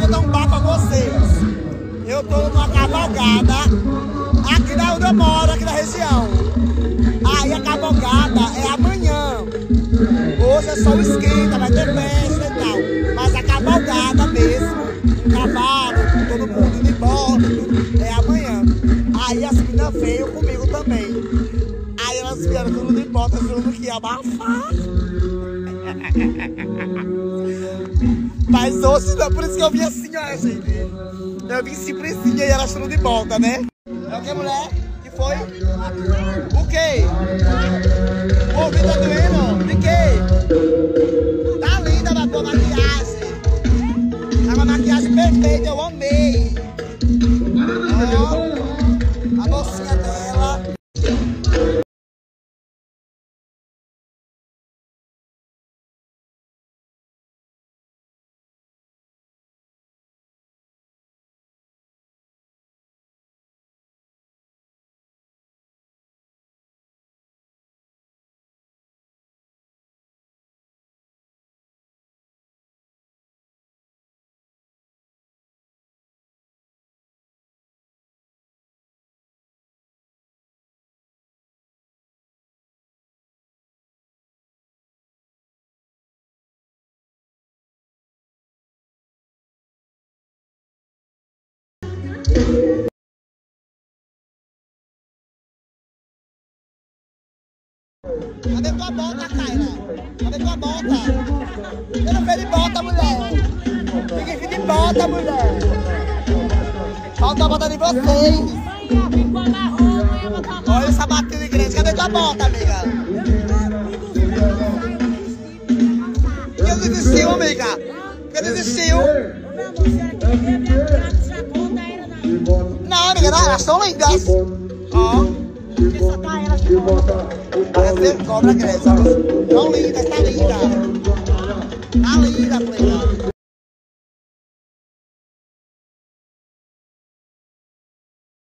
contar um papo a vocês. Eu tô numa cavalgada aqui da onde eu moro, aqui na região. Aí a cavalgada é amanhã. Hoje é só o esquenta, vai ter festa e tal. Mas a cavalgada mesmo, um cavalo, todo mundo de bota, tudo, é amanhã. Aí as meninas veio comigo também. Aí elas vieram tudo de bota, falando que ia abafar. Mas hoje não, por isso que eu vim assim, ó, gente. Eu vim simplesinha e elas tudo de bota, né? É o que, mulher? Que foi? O quê? O ouvido tá doendo? De quê? Tá linda a tua maquiagem. Tá uma maquiagem perfeita, eu amei. Ó, a bolsinha dela. Cadê tua bota, Kaira? Cadê tua bota? Eu não vejo de bota, mulher. Ninguém vê de bota, mulher. Falta a bota de vocês. Olha essa batida grande. Cadê tua bota, amiga? Por que desistiu, amiga? Por que desistiu? Não, amiga, não, elas são lindas. Ó. Parece cobra, Cresce. Tão linda, tá linda.